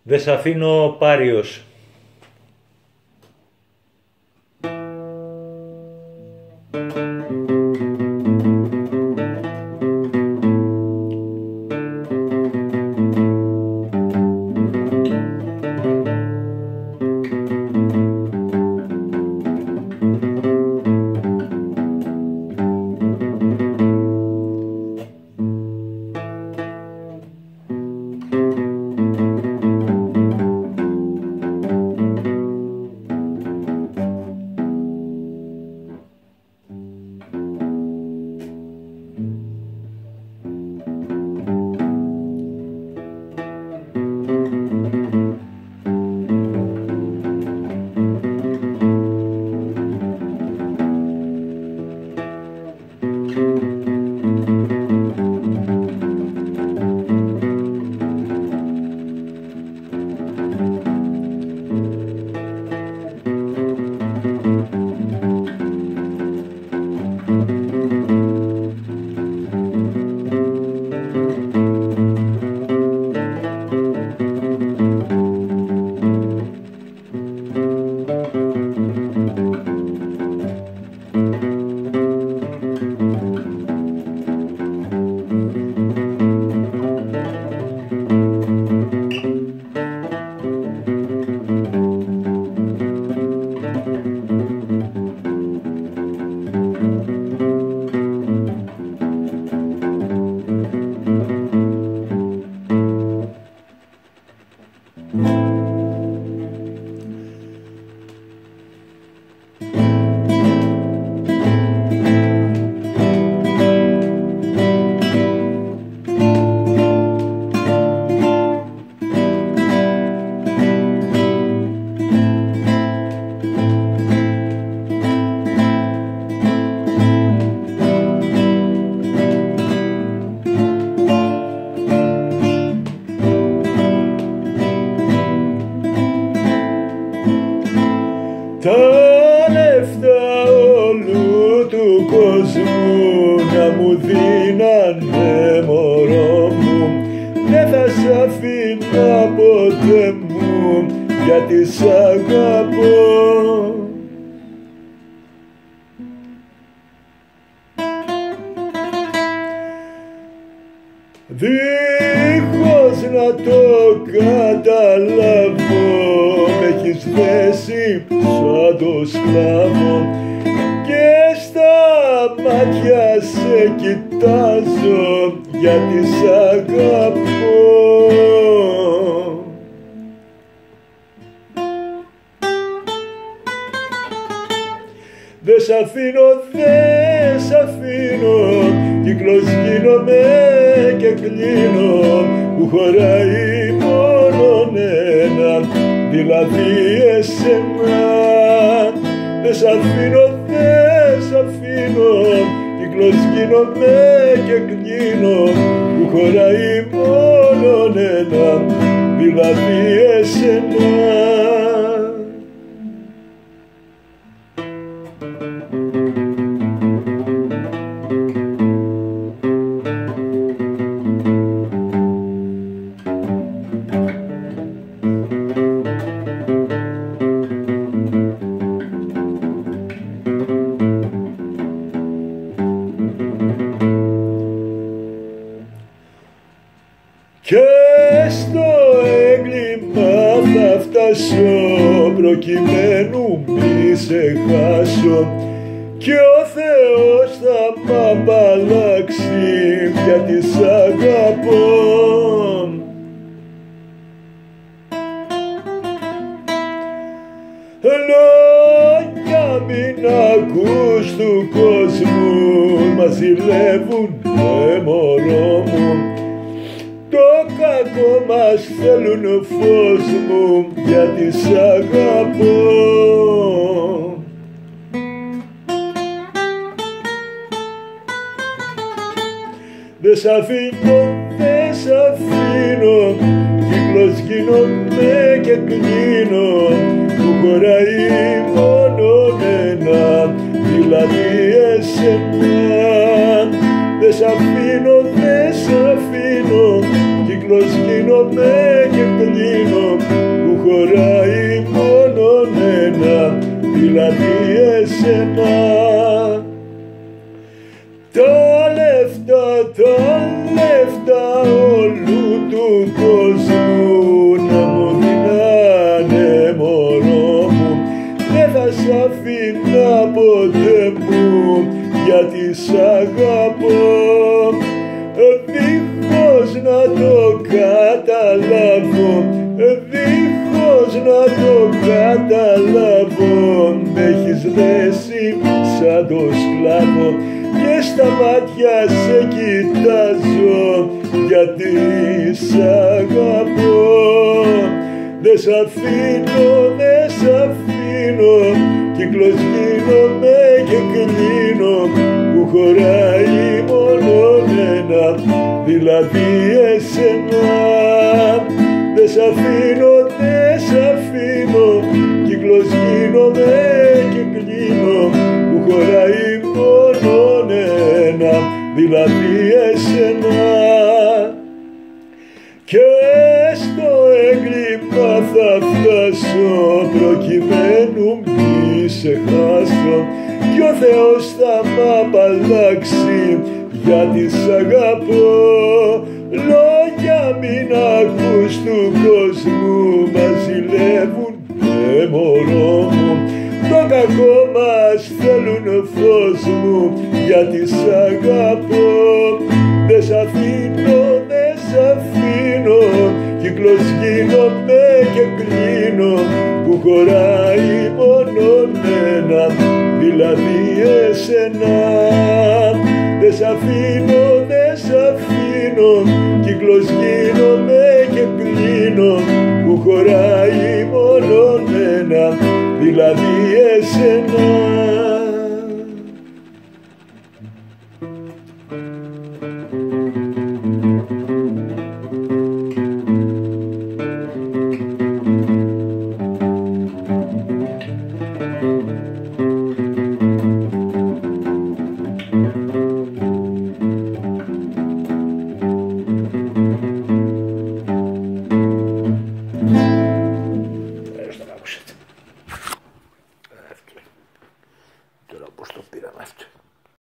Δε σ' αφήνω πάριος. Τα λεφτά όλου του κόσμου να μου δίνανε, μωρό μου, δεν θα σ' αφήνα ποτέ μου, γιατί σ' αγαπώ. Δίχως να το καταλάβω, μ' έχεις δέσει σαν το σκλάβο και στα μάτια σε κοιτάζω, γιατί σ' αγαπώ. Δε σ' αφήνω, δε σ' αφήνω, κύκλος γίνομαι και κλείνω, που χωράει μόνον ένα, δηλαδή εσένα. Δε σ' αφήνω, δε σ' αφήνω, κύκλος γίνομαι και κλείνω, που χωράει μόνον ένα, δηλαδή εσένα. Και στο έγκλημα θα φτάσω, προκειμένου μη σε χάσω, κι ο Θεός θα μ' απαλλάξει, γιατί σ' αγαπώ. Λόγια μην ακούς του κόσμου, μας ζηλεύουνε, μωρό μου, το κακό μας θέλουν, φως μου, γιατί σ' αγαπώ. Δε σ' αφήνω, δε σ' αφήνω, κύκλος γίνομαι και κλείνω, που χωράει μόνον ένα, δηλαδή εσένα. Δε σ' αφήνω, δε σ' αφήνω, κύκλος γίνομαι και κλείνω, δηλαδή εσένα. Τα λεφτά όλου του κόσμου να μου δίνανε μωρό μου, δεν θα σ' αφήνα ποτέ μου γιατί σ' αγαπώ. Δίχως να το καταλάβω, δίχως να το καταλάβω, με έχεις δέσει σαν το σκλάβο και στα μάτια σε κοιτάζω γιατί σ' αγαπώ. Δε σ' αφήνω, δε σ' αφήνω, κύκλος γίνομαι και κλείνω, που χωράει μόνον ένα, δηλαδή εσένα. Δε σ' αφήνω, δε σ' αφήνω, κύκλος γίνομαι και κλείνω, που χωράει μόνον ένα, δηλαδή εσένα. Και στο έγκλημα θα φτάσω προκειμένου μη σε χάσω, κι ο Θεός θα μ' απαλλάξει γιατί σ' αγαπώ. Λόγια μην ακούς του κόσμου, μας ζηλεύουν μωρό μου, το κακό μας θέλουν φως μου γιατί σ' αγαπώ. Δε σ' αφήνω, δε σ' αφήνω, κύκλος γίνομαι και κλείνω, που χωράει μόνον ένα, δηλαδή εσένα. Δε σ' αφήνω, δε σ' αφήνω, κύκλος γίνομαι και κλείνω, που χωράει μόνον ένα, δηλαδή εσένα.